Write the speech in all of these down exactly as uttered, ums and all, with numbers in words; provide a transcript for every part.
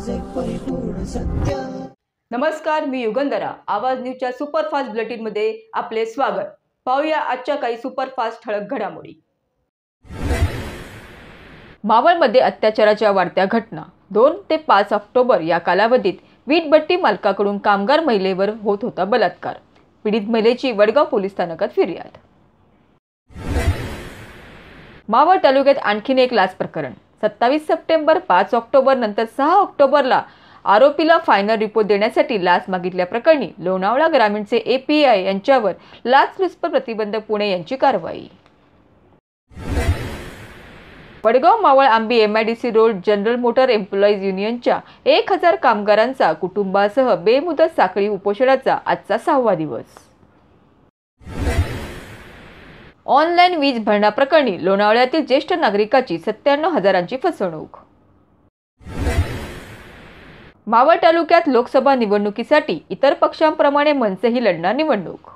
परिपूर्ण सत्य। नमस्कार, मी युगंधरा। आवाज न्यूजच्या सुपरफास्ट बुलेटिन मध्ये आपले स्वागत। पाहूया आजच्या काही सुपरफास्ट ठळक घडामोडी। मावळमध्ये अत्याचाराच्या वाढत्या घटना। दोन ते पाच ऑक्टोबर या कालावधीत वीटभट्टी मालकाकडून कामगार महिलेवर होत होता बलात्कार। पीडित महिलेची वडगाव पोलीस स्थानकात फिर्याद। मावळ तालुक्यात आणखीन एक लाच प्रकरण। सत्तावीस सप्टेंबर पाच ऑक्टोबर नंतर सहा ऑक्टोबरला आरोपीला फायनल रिपोर्ट देण्यासाठी लाच मागितल्याप्रकरणी लोणावळा ग्रामीणचे एपीआय यांच्यावर लाचलुचपत प्रतिबंधक पुणे यांची कारवाई। Vadgaon Maval Ambi MIDC road general motor employees युनियनच्या एक हजार कामगारांचा कुटुंबासह बेमुदत साखळी उपोषणाचा आजचा सहावा दिवस। ऑनलाईन वीज भरणा प्रकरणी लोणावळ्यातील ज्येष्ठ नागरिकाची सत्त्याण्णव हजारांची फसवणूक। मावळ तालुक्यात लोकसभा निवडणुकीसाठी इतर पक्षांप्रमाणे मनसेही लढणार निवडणूक।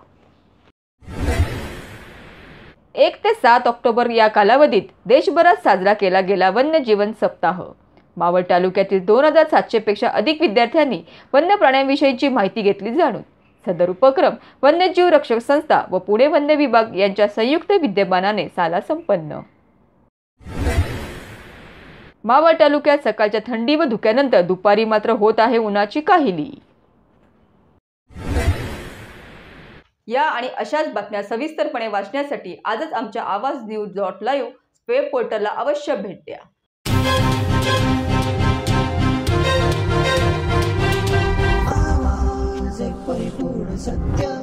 एक ते सात ऑक्टोबर या कालावधीत देशभरात साजरा केला गेला वन्यजीवन सप्ताह। मावळ तालुक्यातील दोन हजार सातशे पेक्षा अधिक विद्यार्थ्यांनी वन्य प्राण्यांविषयीची माहिती घेतली जाणून। सदर उपक्रम वन्यजीव रक्षक संस्था व पुणे वन्य विभाग यांच्या संयुक्त विद्यमानाने साला संपन्न। मावळ तालुक्यात सकाळच्या थंडी व धुक्यानंतर दुपारी मात्र होत आहे उन्हाची काहिली। या आणि अशाच बातम्या सविस्तरपणे वाचण्यासाठी आजच आमच्या आवाज न्यूज डॉट लाईव्ह वेब पोर्टलला अवश्य भेट द्या। आवाज एक परिपूर्ण सत्य।